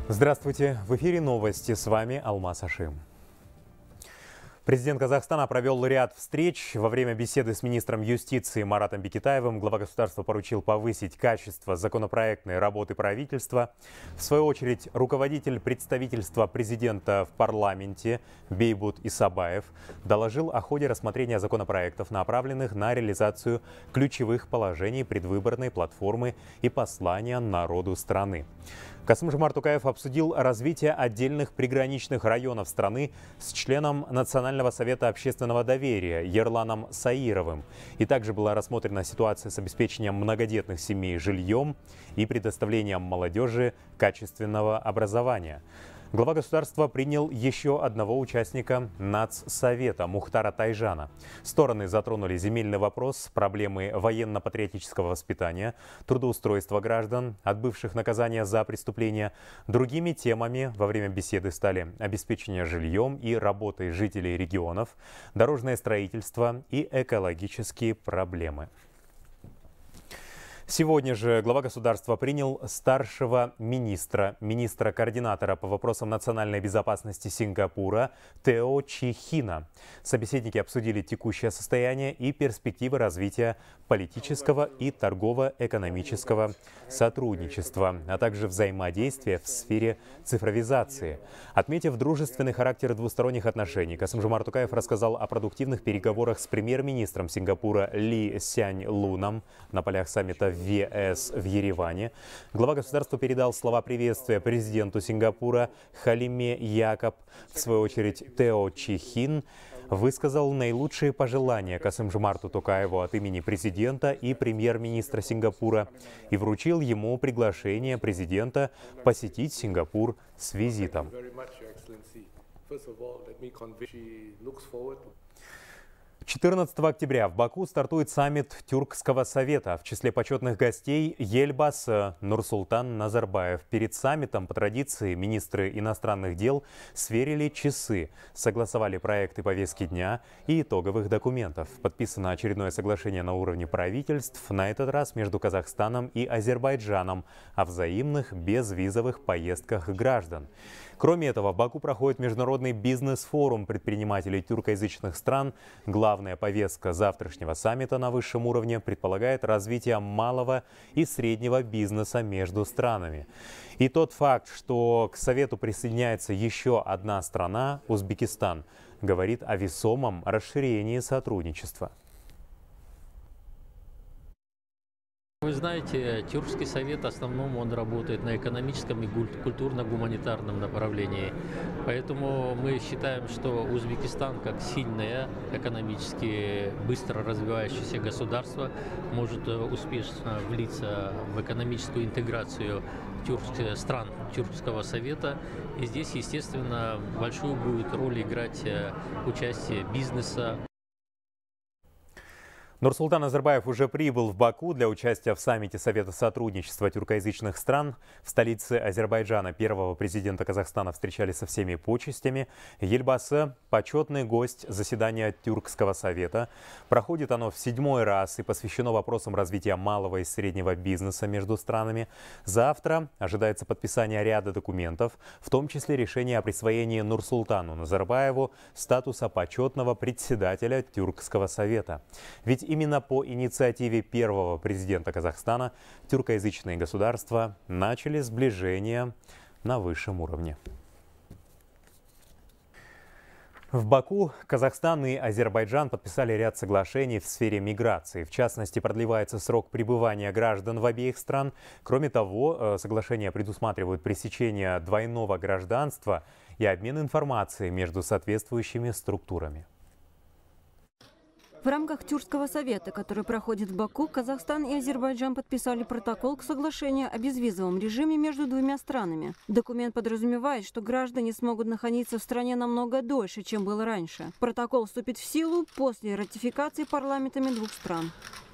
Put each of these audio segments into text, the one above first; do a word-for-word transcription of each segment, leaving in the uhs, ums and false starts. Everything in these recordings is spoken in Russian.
Здравствуйте! В эфире новости. С вами Алмаз Ашим. Президент Казахстана провел ряд встреч. Во время беседы с министром юстиции Маратом Бекетаевым глава государства поручил повысить качество законопроектной работы правительства. В свою очередь, руководитель представительства президента в парламенте Бейбут Исабаев доложил о ходе рассмотрения законопроектов, направленных на реализацию ключевых положений предвыборной платформы и послания народу страны. Касым-Жомарт Токаев обсудил развитие отдельных приграничных районов страны с членом Национального совета общественного доверия Ерланом Саировым. И также была рассмотрена ситуация с обеспечением многодетных семей жильем и предоставлением молодежи качественного образования. Глава государства принял еще одного участника Нацсовета Мухтара Тайжана. Стороны затронули земельный вопрос, проблемы военно-патриотического воспитания, трудоустройства граждан, отбывших наказания за преступления. Другими темами во время беседы стали обеспечение жильем и работой жителей регионов, дорожное строительство и экологические проблемы. Сегодня же глава государства принял старшего министра, министра-координатора по вопросам национальной безопасности Сингапура Тео Чи Хина. Собеседники обсудили текущее состояние и перспективы развития политического и торгово-экономического сотрудничества, а также взаимодействия в сфере цифровизации. Отметив дружественный характер двусторонних отношений, Касым-Жомарт Токаев рассказал о продуктивных переговорах с премьер-министром Сингапура Ли Сянь Луном на полях саммита в ВС в Ереване. Глава государства передал слова приветствия президенту Сингапура Халиме Якоб. В свою очередь, Тео Чи Хин высказал наилучшие пожелания Касым-Жомарту Токаеву от имени президента и премьер-министра Сингапура и вручил ему приглашение президента посетить Сингапур с визитом. четырнадцатого октября в Баку стартует саммит Тюркского совета. В числе почетных гостей Елбасы Нурсултан Назарбаев. Перед саммитом, по традиции, министры иностранных дел сверили часы, согласовали проекты повестки дня и итоговых документов. Подписано очередное соглашение на уровне правительств, на этот раз между Казахстаном и Азербайджаном, о взаимных безвизовых поездках граждан. Кроме этого, в Баку проходит международный бизнес-форум предпринимателей тюркоязычных стран. Главная повестка завтрашнего саммита на высшем уровне предполагает развитие малого и среднего бизнеса между странами. И тот факт, что к Совету присоединяется еще одна страна, Узбекистан, говорит о весомом расширении сотрудничества. Вы знаете, Тюркский совет в основном он работает на экономическом и культурно-гуманитарном направлении. Поэтому мы считаем, что Узбекистан, как сильное, экономически быстро развивающееся государство, может успешно влиться в экономическую интеграцию тюркских стран Тюркского совета. И здесь, естественно, большую будет роль играть участие бизнеса. Нурсултан Назарбаев уже прибыл в Баку для участия в саммите Совета сотрудничества тюркоязычных стран. В столице Азербайджана первого президента Казахстана встречали со всеми почестями. Елбасы – почетный гость заседания Тюркского совета. Проходит оно в седьмой раз и посвящено вопросам развития малого и среднего бизнеса между странами. Завтра ожидается подписание ряда документов, в том числе решение о присвоении Нурсултану Назарбаеву статуса почетного председателя Тюркского совета. Ведь именно по инициативе первого президента Казахстана тюркоязычные государства начали сближение на высшем уровне. В Баку Казахстан и Азербайджан подписали ряд соглашений в сфере миграции. В частности, продлевается срок пребывания граждан в обеих стран. Кроме того, соглашения предусматривают пресечение двойного гражданства и обмен информацией между соответствующими структурами. В рамках Тюркского совета, который проходит в Баку, Казахстан и Азербайджан подписали протокол к соглашению о безвизовом режиме между двумя странами. Документ подразумевает, что граждане смогут находиться в стране намного дольше, чем было раньше. Протокол вступит в силу после ратификации парламентами двух стран.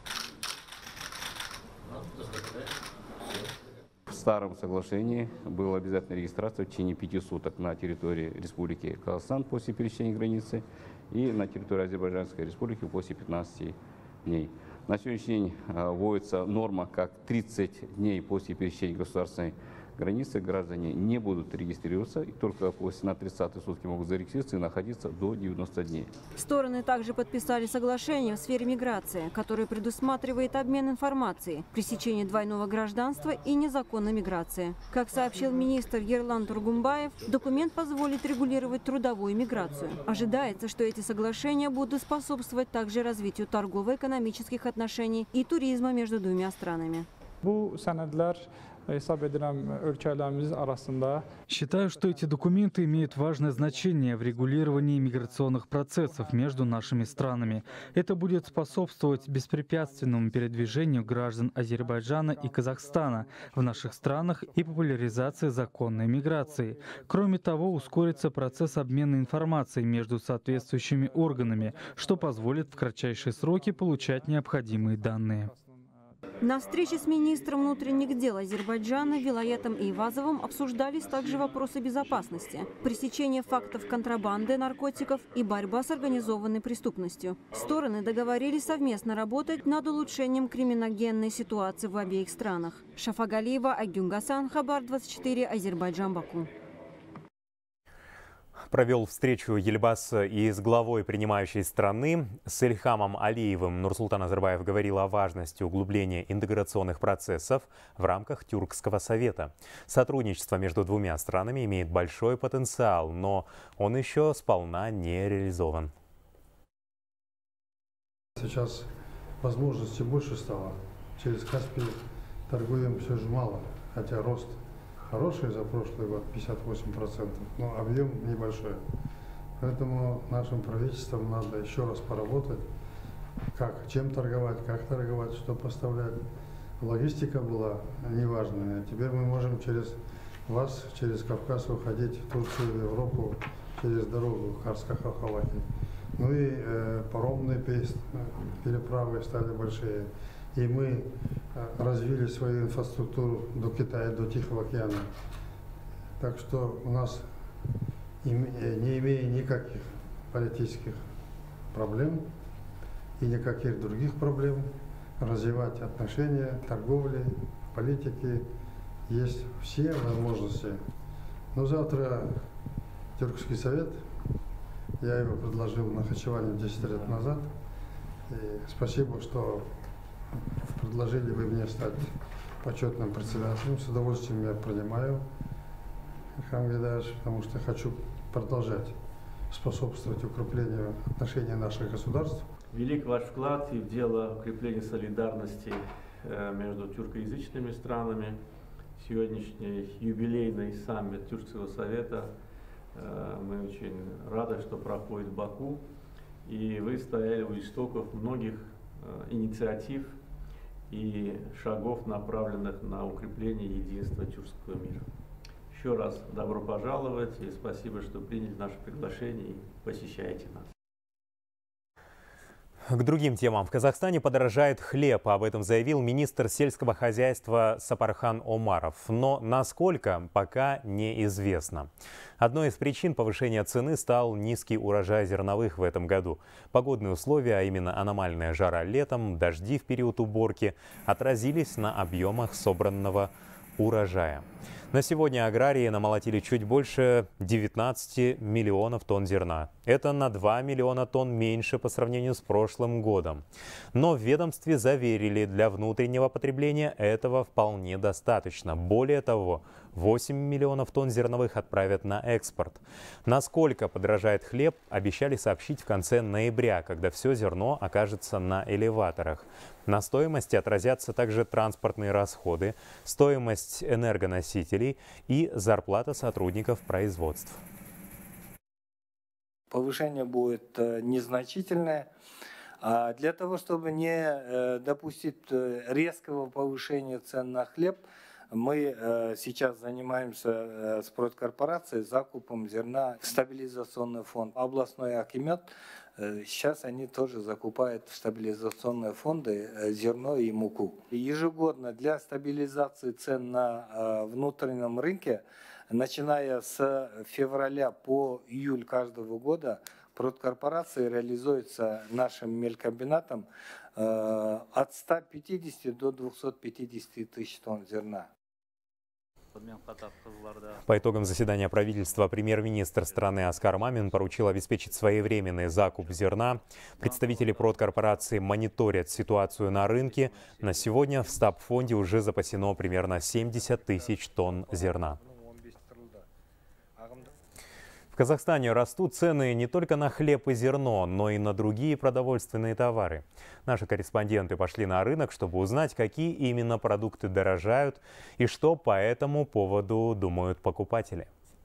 В старом соглашении была обязательная регистрация в течение пяти суток на территории Республики Казахстан после пересечения границы и на территории Азербайджанской Республики после пятнадцати дней. На сегодняшний день вводится норма как тридцать дней после пересечения государственной границы граждане не будут регистрироваться, и только после на тридцатые сутки могут зарегистрироваться и находиться до девяноста дней. Стороны также подписали соглашение в сфере миграции, которое предусматривает обмен информацией, пресечение двойного гражданства и незаконной миграции. Как сообщил министр Ерлан Тургумбаев, документ позволит регулировать трудовую миграцию. Ожидается, что эти соглашения будут способствовать также развитию торгово-экономических отношений и туризма между двумя странами. Считаю, что эти документы имеют важное значение в регулировании миграционных процессов между нашими странами. Это будет способствовать беспрепятственному передвижению граждан Азербайджана и Казахстана в наших странах и популяризации законной миграции. Кроме того, ускорится процесс обмена информацией между соответствующими органами, что позволит в кратчайшие сроки получать необходимые данные. На встрече с министром внутренних дел Азербайджана Вилаятом Эйвазовым обсуждались также вопросы безопасности, пресечение фактов контрабанды наркотиков и борьба с организованной преступностью. Стороны договорились совместно работать над улучшением криминогенной ситуации в обеих странах. Шафагалиева, Айгюн Гасан, Хабар двадцать четыре, Азербайджан, Баку. Провел встречу Ельбас и с главой принимающей страны. С Ильхамом Алиевым Нурсултан Назарбаев говорил о важности углубления интеграционных процессов в рамках Тюркского совета. Сотрудничество между двумя странами имеет большой потенциал, но он еще сполна не реализован. Сейчас возможностей больше стало. Через Каспий торгуем все же мало, хотя рост хороший за прошлый год, пятьдесят восемь процентов, но объем небольшой. Поэтому нашим правительствам надо еще раз поработать, как, чем торговать, как торговать, что поставлять. Логистика была неважная. Теперь мы можем через вас, через Кавказ уходить в Турцию, в Европу, через дорогу Карска-Халхалаки. Ну и э, паромные переправы стали большие. И мы развили свою инфраструктуру до Китая, до Тихого океана. Так что у нас, не имея никаких политических проблем и никаких других проблем, развивать отношения, торговли, политики, есть все возможности. Но завтра Тюркский совет, я его предложил на Нахичеване десять лет назад. И спасибо, что предложили вы мне стать почетным председателем. С удовольствием я принимаю, потому что хочу продолжать способствовать укреплению отношений наших государств. Велик ваш вклад и в дело укрепления солидарности между тюркоязычными странами. Сегодняшний юбилейный саммит Тюркского совета, мы очень рады, что проходит в Баку. И вы стояли у истоков многих инициатив и шагов, направленных на укрепление единства тюркского мира. Еще раз добро пожаловать и спасибо, что приняли наше приглашение и посещаете нас. К другим темам. В Казахстане подорожает хлеб. Об этом заявил министр сельского хозяйства Сапархан Омаров. Но насколько, пока неизвестно. Одной из причин повышения цены стал низкий урожай зерновых в этом году. Погодные условия, а именно аномальная жара летом, дожди в период уборки, отразились на объемах собранного урожая. На сегодня аграрии намолотили чуть больше девятнадцати миллионов тонн зерна. Это на два миллиона тонн меньше по сравнению с прошлым годом. Но в ведомстве заверили, для внутреннего потребления этого вполне достаточно. Более того, восемь миллионов тонн зерновых отправят на экспорт. Насколько подорожает хлеб, обещали сообщить в конце ноября, когда все зерно окажется на элеваторах. На стоимости отразятся также транспортные расходы, стоимость энергоносителей и зарплата сотрудников производств. Повышение будет незначительное. А для того, чтобы не допустить резкого повышения цен на хлеб, мы сейчас занимаемся с продкорпорацией закупом зерна в стабилизационный фонд. Областной акимат, сейчас они тоже закупают в стабилизационные фонды зерно и муку. Ежегодно для стабилизации цен на внутреннем рынке, начиная с февраля по июль каждого года, продкорпорации реализуется нашим мелькомбинатом от ста пятидесяти до двухсот пятидесяти тысяч тонн зерна. По итогам заседания правительства премьер-министр страны Аскар Мамин поручил обеспечить своевременный закуп зерна. Представители продкорпорации мониторят ситуацию на рынке. На сегодня в стабфонде уже запасено примерно семьдесят тысяч тонн зерна. В Казахстане растут цены не только на хлеб и зерно, но и на другие продовольственные товары. Наши корреспонденты пошли на рынок, чтобы узнать, какие именно продукты дорожают и что по этому поводу думают покупатели.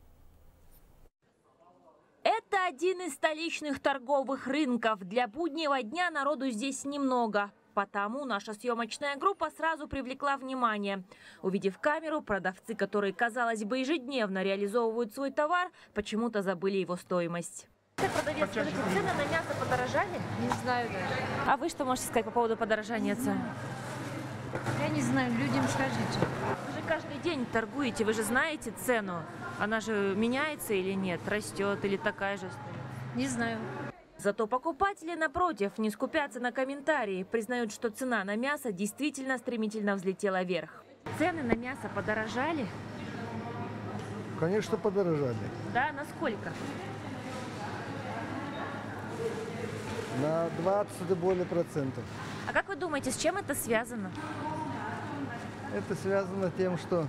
Это один из столичных торговых рынков. Для буднего дня народу здесь немного. Потому наша съемочная группа сразу привлекла внимание. Увидев камеру, продавцы, которые, казалось бы, ежедневно реализовывают свой товар, почему-то забыли его стоимость. Продавец, скажите, цены на мясо подорожали? Не знаю даже. А вы что можете сказать по поводу подорожания цен? Я не знаю, людям скажите. Вы же каждый день торгуете, вы же знаете цену. Она же меняется или нет, растет или такая же стоит? Не знаю. Зато покупатели, напротив, не скупятся на комментарии, признают, что цена на мясо действительно стремительно взлетела вверх. Цены на мясо подорожали? Конечно, подорожали. Да, насколько? На двадцать и более процентов. А как вы думаете, с чем это связано? Это связано с тем, что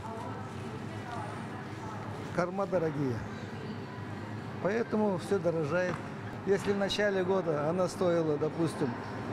корма дорогие. Поэтому все дорожает. Если в начале года она стоила, допустим,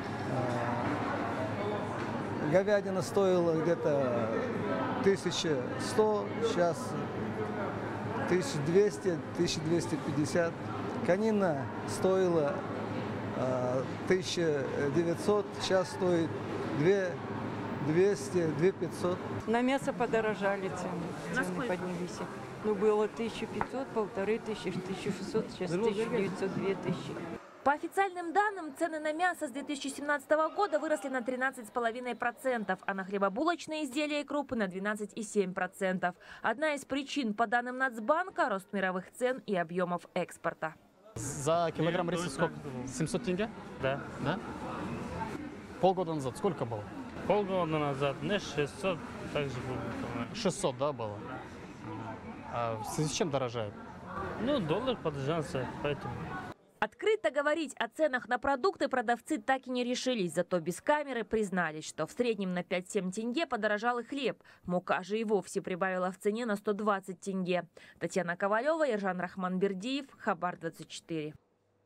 говядина стоила где-то тысяча сто, сейчас тысяча двести, тысяча двести пятьдесят. Конина стоила тысяча девятьсот, сейчас стоит две двести, две пятьсот. На мясо подорожали цены, цены Насколько? поднялись. Ну, было тысяча пятьсот, полторы тысячи, тысяча шестьсот, сейчас тысяча девятьсот, две тысячи. По официальным данным, цены на мясо с две тысячи семнадцатого года выросли на тринадцать целых пять десятых процента, а на хлебобулочные изделия и крупы на двенадцать целых семь десятых процента. Одна из причин, по данным Нацбанка, рост мировых цен и объемов экспорта. За килограмм риса сколько? семьсот тенге? Да. Да? Полгода назад сколько было? Полгода назад, не шестьсот, также было. шестьсот, да, было? А в связи с чем дорожает? Ну, доллар подорожался, поэтому. Открыто говорить о ценах на продукты продавцы так и не решились, зато без камеры признались, что в среднем на пять-семь тенге подорожал и хлеб. Мука же и вовсе прибавила в цене на сто двадцать тенге. Татьяна Ковалева, Ержан Рахманбердиев, Хабар двадцать четыре.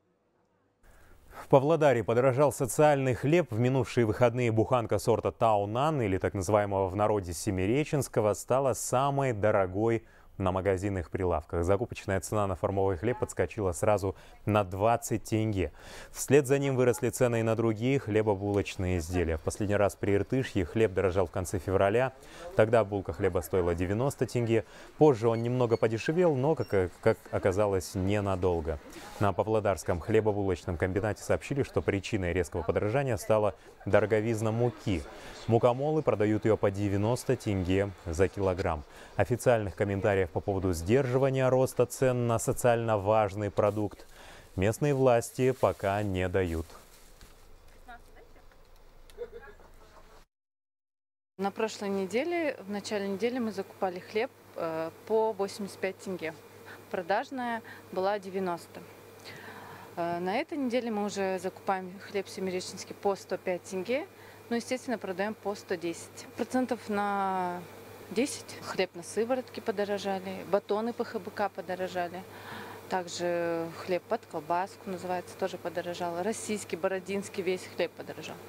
В Павлодаре подорожал социальный хлеб. В минувшие выходные буханка сорта Таунан, или так называемого в народе семиреченского, стала самой дорогой на магазинных прилавках. Закупочная цена на формовый хлеб подскочила сразу на двадцать тенге. Вслед за ним выросли цены и на другие хлебобулочные изделия. В последний раз при Иртышье хлеб дорожал в конце февраля. Тогда булка хлеба стоила девяносто тенге. Позже он немного подешевел, но, как, как оказалось, ненадолго. На Павлодарском хлебобулочном комбинате сообщили, что причиной резкого подорожания стала дороговизна муки. Мукомолы продают ее по девяносто тенге за килограмм. Официальных комментариев по поводу сдерживания роста цен на социально важный продукт местные власти пока не дают. На прошлой неделе, в начале недели мы закупали хлеб э, по восемьдесят пять тенге. Продажная была девяносто. Э, на этой неделе мы уже закупаем хлеб семиреченский по сто пять тенге. Ну, естественно, продаем по сто десять. Процентов на десять. Хлеб на сыворотке подорожали, батоны по ха бэ ка подорожали. Также хлеб под колбаску, называется, тоже подорожал. Российский, бородинский, весь хлеб подорожал.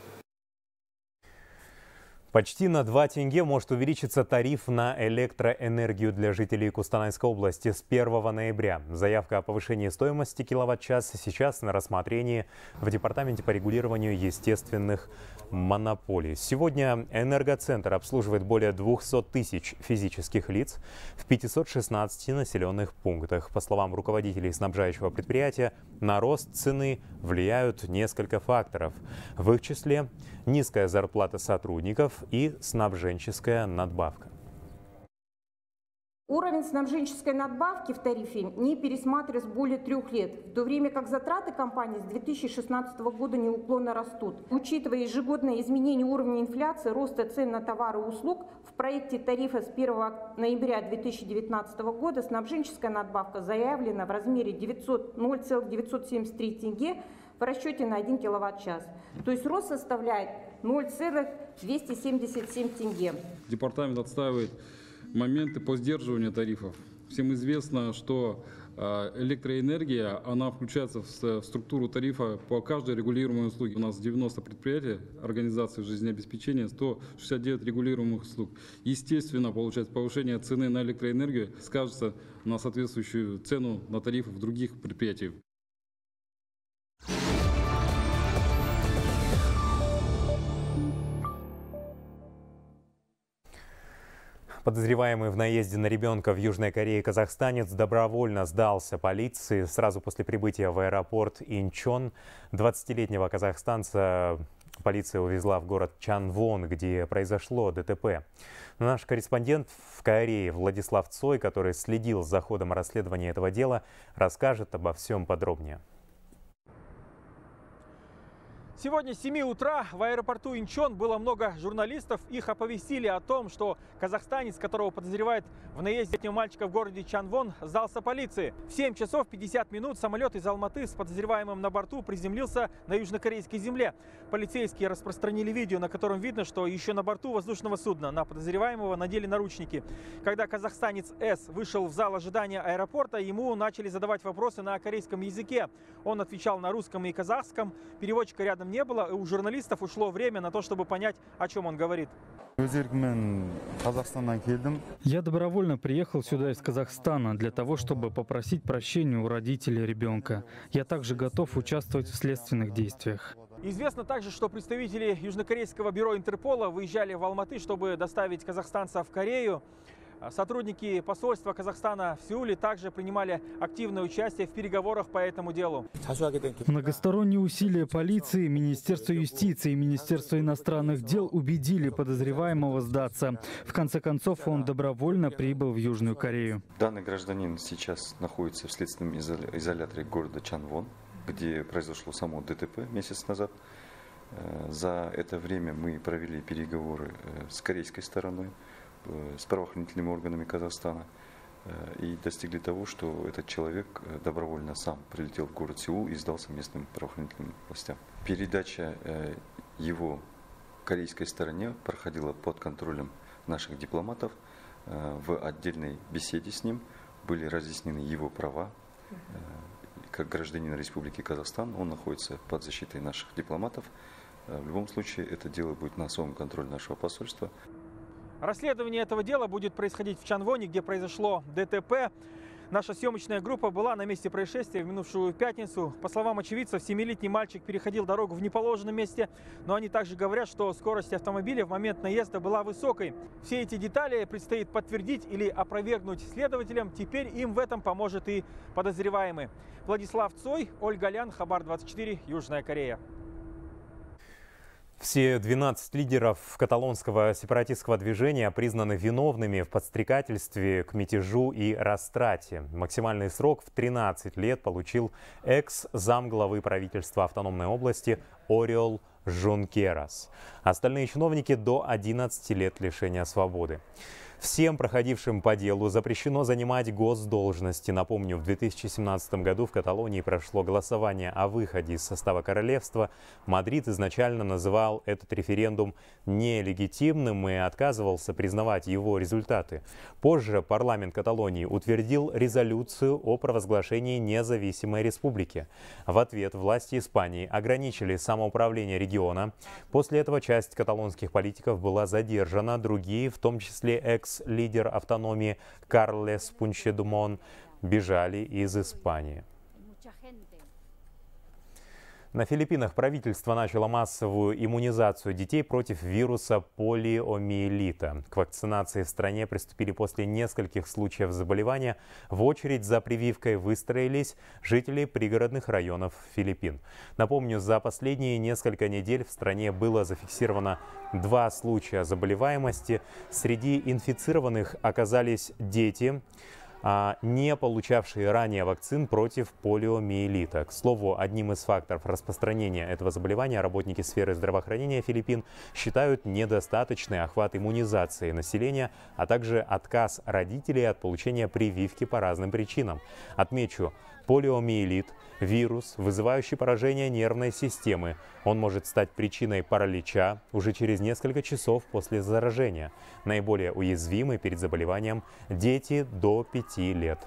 Почти на два тенге может увеличиться тариф на электроэнергию для жителей Кустанайской области с первого ноября. Заявка о повышении стоимости киловатт-часа сейчас на рассмотрении в Департаменте по регулированию естественных монополий. Сегодня энергоцентр обслуживает более двухсот тысяч физических лиц в пятистах шестнадцати населенных пунктах. По словам руководителей снабжающего предприятия, на рост цены влияют несколько факторов. В их числе низкая зарплата сотрудников и снабженческая надбавка. Уровень снабженческой надбавки в тарифе не пересматривается более трех лет, в то время как затраты компании с две тысячи шестнадцатого года неуклонно растут. Учитывая ежегодное изменение уровня инфляции, роста цен на товары и услуг, в проекте тарифа с первого ноября две тысячи девятнадцатого года снабженческая надбавка заявлена в размере ноль целых девятьсот семьдесят три тенге в расчете на один киловатт-час. То есть рост составляет ноль целых двести семьдесят семь тенге. Департамент отстаивает моменты по сдерживанию тарифов. Всем известно, что электроэнергия, она включается в структуру тарифа по каждой регулируемой услуге. У нас девяносто предприятий, организаций жизнеобеспечения, сто шестьдесят девять регулируемых услуг. Естественно, получается, повышение цены на электроэнергию скажется на соответствующую цену на тарифы в других предприятиях. Подозреваемый в наезде на ребенка в Южной Корее казахстанец добровольно сдался полиции сразу после прибытия в аэропорт Инчон. двадцатилетнего казахстанца полиция увезла в город Чанвон, где произошло ДТП. Наш корреспондент в Корее Владислав Цой, который следил за ходом расследования этого дела, расскажет обо всем подробнее. Сегодня с семи утра в аэропорту Инчон было много журналистов. Их оповестили о том, что казахстанец, которого подозревают в наезде летнего мальчика в городе Чанвон, сдался полиции. В семь часов пятьдесят минут самолет из Алматы с подозреваемым на борту приземлился на южнокорейской земле. Полицейские распространили видео, на котором видно, что еще на борту воздушного судна на подозреваемого надели наручники. Когда казахстанец С вышел в зал ожидания аэропорта, ему начали задавать вопросы на корейском языке. Он отвечал на русском и казахском. Переводчика рядом не было, и у журналистов ушло время на то, чтобы понять, о чем он говорит. Я добровольно приехал сюда из Казахстана для того, чтобы попросить прощения у родителей ребенка. Я также готов участвовать в следственных действиях. Известно также, что представители южнокорейского бюро Интерпола выезжали в Алматы, чтобы доставить казахстанца в Корею. Сотрудники посольства Казахстана в Сеуле также принимали активное участие в переговорах по этому делу. Многосторонние усилия полиции, Министерства юстиции и Министерства иностранных дел убедили подозреваемого сдаться. В конце концов, он добровольно прибыл в Южную Корею. Данный гражданин сейчас находится в следственном изоляторе города Чанвон, где произошло само ДТП месяц назад. За это время мы провели переговоры с корейской стороной, с правоохранительными органами Казахстана и достигли того, что этот человек добровольно сам прилетел в город Сеул и сдался местным правоохранительным властям. Передача его корейской стороне проходила под контролем наших дипломатов. В отдельной беседе с ним были разъяснены его права. Как гражданин Республики Казахстан он находится под защитой наших дипломатов. В любом случае это дело будет на особом контроле нашего посольства. Расследование этого дела будет происходить в Чанвоне, где произошло ДТП. Наша съемочная группа была на месте происшествия в минувшую пятницу. По словам очевидцев, семилетний мальчик переходил дорогу в неположенном месте, но они также говорят, что скорость автомобиля в момент наезда была высокой. Все эти детали предстоит подтвердить или опровергнуть следователям. Теперь им в этом поможет и подозреваемый. Владислав Цой, Ольга Лян, Хабар двадцать четыре, Южная Корея. Все двенадцать лидеров каталонского сепаратистского движения признаны виновными в подстрекательстве к мятежу и растрате. Максимальный срок в тринадцать лет получил экс-замглавы правительства автономной области Ориол Жункерас. Остальные чиновники до одиннадцати лет лишения свободы. Всем проходившим по делу запрещено занимать госдолжности. Напомню, в две тысячи семнадцатом году в Каталонии прошло голосование о выходе из состава королевства. Мадрид изначально называл этот референдум нелегитимным и отказывался признавать его результаты. Позже парламент Каталонии утвердил резолюцию о провозглашении независимой республики. В ответ власти Испании ограничили самоуправление региона. После этого часть каталонских политиков была задержана, другие, в том числе экс лидер автономии Карлес Пунчедумон, бежали из Испании. На Филиппинах правительство начало массовую иммунизацию детей против вируса полиомиелита. К вакцинации в стране приступили после нескольких случаев заболевания. В очередь за прививкой выстроились жители пригородных районов Филиппин. Напомню, за последние несколько недель в стране было зафиксировано два случая заболеваемости. Среди инфицированных оказались дети, не получавшие ранее вакцин против полиомиелита. К слову, одним из факторов распространения этого заболевания работники сферы здравоохранения Филиппин считают недостаточный охват иммунизации населения, а также отказ родителей от получения прививки по разным причинам. Отмечу, полиомиелит – вирус, вызывающий поражение нервной системы. Он может стать причиной паралича уже через несколько часов после заражения. Наиболее уязвимы перед заболеванием дети до пяти лет.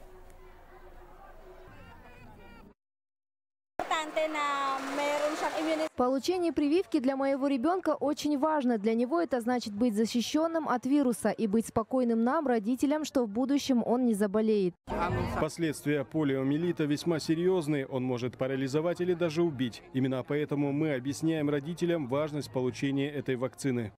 Получение прививки для моего ребенка очень важно. Для него это значит быть защищенным от вируса и быть спокойным нам, родителям, что в будущем он не заболеет. Последствия полиомиелита весьма серьезные. Он может парализовать или даже убить. Именно поэтому мы объясняем родителям важность получения этой вакцины.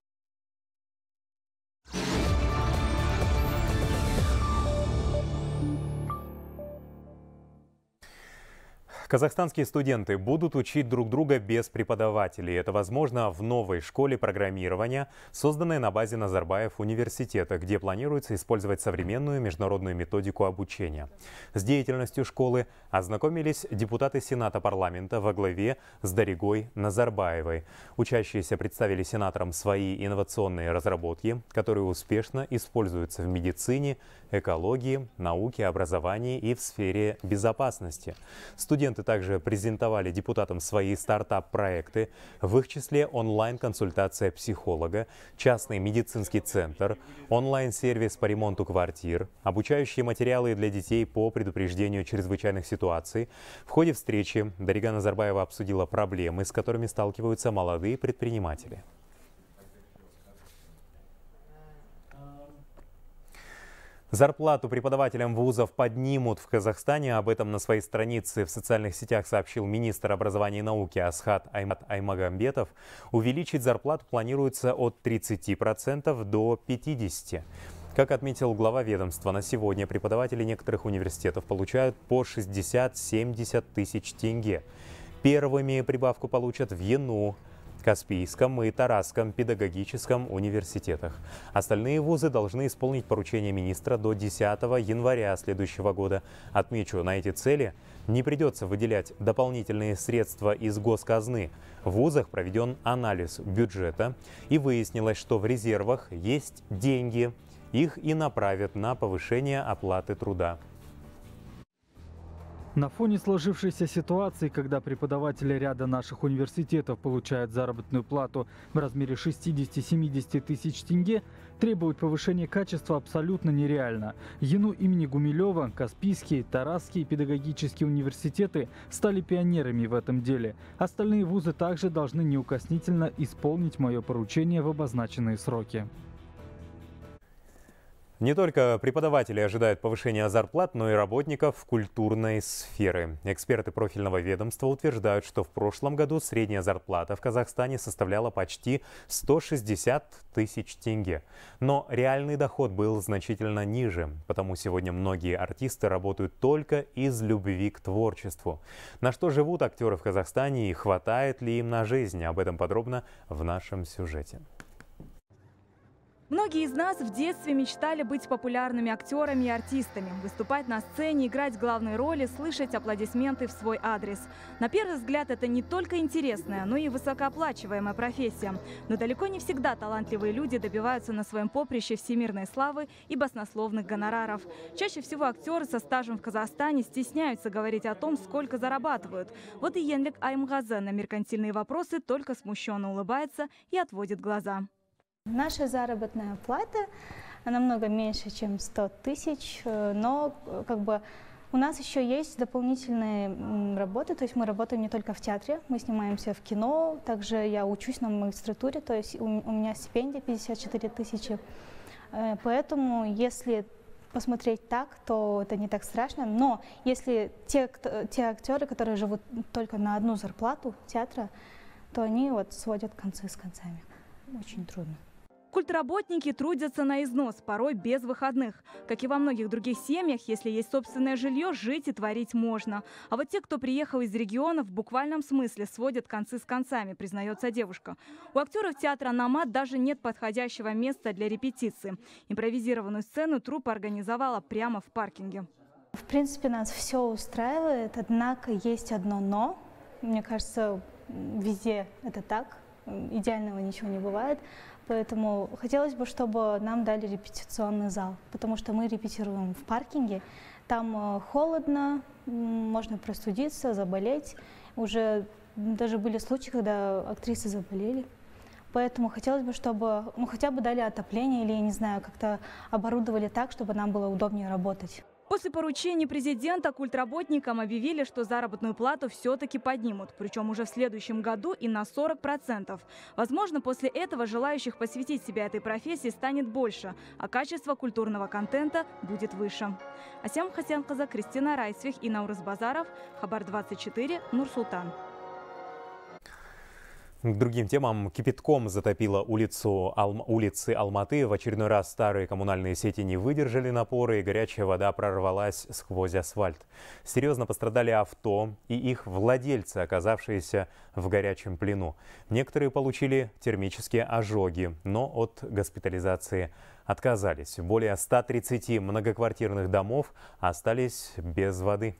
Казахстанские студенты будут учить друг друга без преподавателей. Это возможно в новой школе программирования, созданной на базе Назарбаев университета, где планируется использовать современную международную методику обучения. С деятельностью школы ознакомились депутаты Сената парламента во главе с Даригой Назарбаевой. Учащиеся представили сенаторам свои инновационные разработки, которые успешно используются в медицине, экологии, науке, образовании и в сфере безопасности. Студенты также презентовали депутатам свои стартап-проекты, в их числе онлайн-консультация психолога, частный медицинский центр, онлайн-сервис по ремонту квартир, обучающие материалы для детей по предупреждению чрезвычайных ситуаций. В ходе встречи Дарига Назарбаева обсудила проблемы, с которыми сталкиваются молодые предприниматели. Зарплату преподавателям вузов поднимут в Казахстане. Об этом на своей странице в социальных сетях сообщил министр образования и науки Асхат Аймагамбетов. Увеличить зарплату планируется от тридцати процентов до пятидесяти процентов. Как отметил глава ведомства, на сегодня преподаватели некоторых университетов получают по шестьдесят-семьдесят тысяч тенге. Первыми прибавку получат в ЕНУ, Каспийском и Тарасском педагогическом университетах. Остальные вузы должны исполнить поручение министра до десятого января следующего года. Отмечу, на эти цели не придется выделять дополнительные средства из госказны. В вузах проведен анализ бюджета и выяснилось, что в резервах есть деньги. Их и направят на повышение оплаты труда. На фоне сложившейся ситуации, когда преподаватели ряда наших университетов получают заработную плату в размере шестидесяти-семидесяти тысяч тенге, требовать повышения качества абсолютно нереально. ЕНУ имени Гумилева, Каспийские, Тарасские педагогические университеты стали пионерами в этом деле. Остальные вузы также должны неукоснительно исполнить мое поручение в обозначенные сроки. Не только преподаватели ожидают повышения зарплат, но и работников культурной сферы. Эксперты профильного ведомства утверждают, что в прошлом году средняя зарплата в Казахстане составляла почти сто шестьдесят тысяч тенге. Но реальный доход был значительно ниже, потому сегодня многие артисты работают только из любви к творчеству. На что живут актеры в Казахстане и хватает ли им на жизнь? Об этом подробно в нашем сюжете. Многие из нас в детстве мечтали быть популярными актерами и артистами, выступать на сцене, играть главные роли, слышать аплодисменты в свой адрес. На первый взгляд, это не только интересная, но и высокооплачиваемая профессия. Но далеко не всегда талантливые люди добиваются на своем поприще всемирной славы и баснословных гонораров. Чаще всего актеры со стажем в Казахстане стесняются говорить о том, сколько зарабатывают. Вот и Енлик Аймгазы на меркантильные вопросы только смущенно улыбается и отводит глаза. Наша заработная плата намного меньше, чем сто тысяч, но как бы у нас еще есть дополнительные работы, то есть мы работаем не только в театре, мы снимаемся в кино, также я учусь на магистратуре, то есть у меня стипендия пятьдесят четыре тысячи, поэтому если посмотреть так, то это не так страшно. Но если те, кто, те актеры, которые живут только на одну зарплату театра, то они вот сводят концы с концами. Очень трудно. Культработники трудятся на износ, порой без выходных. Как и во многих других семьях, если есть собственное жилье, жить и творить можно. А вот те, кто приехал из регионов, в буквальном смысле сводят концы с концами, признается девушка. У актеров театра «Номад» даже нет подходящего места для репетиции. Импровизированную сцену труппа организовала прямо в паркинге. В принципе, нас все устраивает, однако есть одно «но». Мне кажется, везде это так. Идеального ничего не бывает. Поэтому хотелось бы, чтобы нам дали репетиционный зал, потому что мы репетируем в паркинге. Там холодно, можно простудиться, заболеть. Уже даже были случаи, когда актрисы заболели. Поэтому хотелось бы, чтобы ну, хотя бы дали отопление или, я не знаю, как-то оборудовали так, чтобы нам было удобнее работать. После поручения президента культработникам объявили, что заработную плату все-таки поднимут. Причем уже в следующем году и на сорок процентов. Возможно, после этого желающих посвятить себя этой профессии станет больше, а качество культурного контента будет выше. Асям Хасянкызы, Кристина Райсвих и Наурыз Базаров. Хабар двадцать четыре, Нур-Султан. К другим темам. Кипятком затопило улицу, Алм, улицы Алматы. В очередной раз старые коммунальные сети не выдержали напора, и горячая вода прорвалась сквозь асфальт. Серьезно пострадали авто и их владельцы, оказавшиеся в горячем плену. Некоторые получили термические ожоги, но от госпитализации отказались. Более ста тридцати многоквартирных домов остались без воды.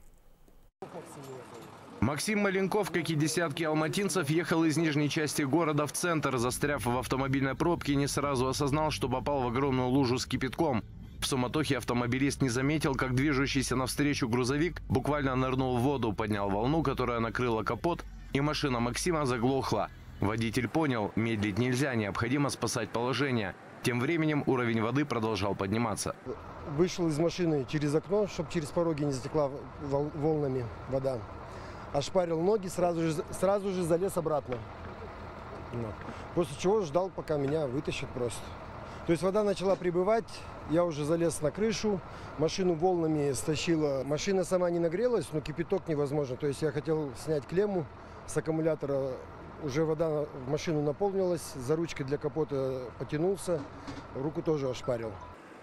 Максим Маленков, как и десятки алматинцев, ехал из нижней части города в центр. Застряв в автомобильной пробке, не сразу осознал, что попал в огромную лужу с кипятком. В суматохе автомобилист не заметил, как движущийся навстречу грузовик буквально нырнул в воду, поднял волну, которая накрыла капот, и машина Максима заглохла. Водитель понял, медлить нельзя, необходимо спасать положение. Тем временем уровень воды продолжал подниматься. Вышел из машины через окно, чтобы через пороги не затекла волнами вода. Ошпарил ноги, сразу же, сразу же залез обратно. После чего ждал, пока меня вытащат просто. То есть вода начала прибывать, я уже залез на крышу, машину волнами стащила. Машина сама не нагрелась, но кипяток невозможно. То есть я хотел снять клемму с аккумулятора, уже вода в машину наполнилась, за ручкой для капота потянулся, руку тоже ошпарил.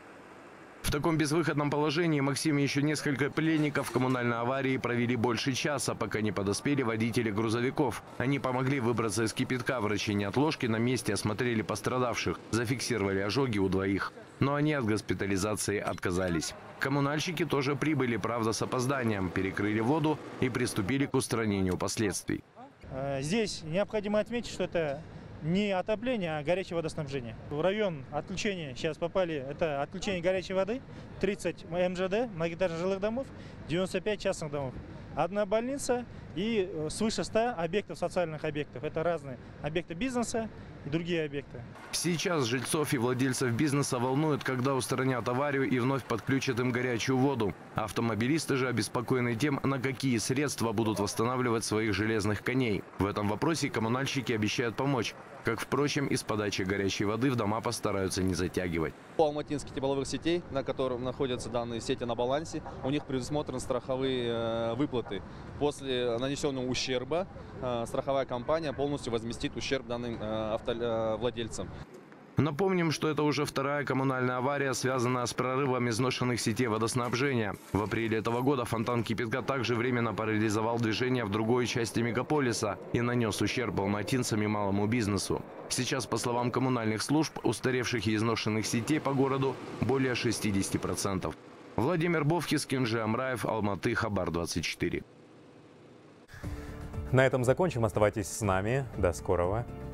В таком безвыходном положении Максим и еще несколько пленников коммунальной аварии провели больше часа, пока не подоспели водители грузовиков. Они помогли выбраться из кипятка. Врачи неотложки на месте осмотрели пострадавших, зафиксировали ожоги у двоих. Но они от госпитализации отказались. Коммунальщики тоже прибыли, правда, с опозданием, перекрыли воду и приступили к устранению последствий. Здесь необходимо отметить, что это не отопление, а горячее водоснабжение. В район отключения сейчас попали, это отключение горячей воды, тридцать эм жэ дэ, многоэтажных жилых домов, девяносто пять частных домов. Одна больница и свыше ста объектов, социальных объектов. Это разные объекты бизнеса и другие объекты. Сейчас жильцов и владельцев бизнеса волнует, когда устранят аварию и вновь подключат им горячую воду. Автомобилисты же обеспокоены тем, на какие средства будут восстанавливать своих железных коней. В этом вопросе коммунальщики обещают помочь. Как, впрочем, и с подачей горячей воды в дома постараются не затягивать. У алматинских тепловых сетей, на которых находятся данные сети на балансе, у них предусмотрены страховые э, выплаты. После нанесенного ущерба э, страховая компания полностью возместит ущерб данным э, авто, э, владельцам. Напомним, что это уже вторая коммунальная авария, связанная с прорывом изношенных сетей водоснабжения. В апреле этого года фонтан кипятка также временно парализовал движение в другой части мегаполиса и нанес ущерб алматинцам и малому бизнесу. Сейчас, по словам коммунальных служб, устаревших и изношенных сетей по городу более шестидесяти процентов. Владимир Бовкис, Кенжи Амраев, Алматы, Хабар двадцать четыре. На этом закончим. Оставайтесь с нами. До скорого.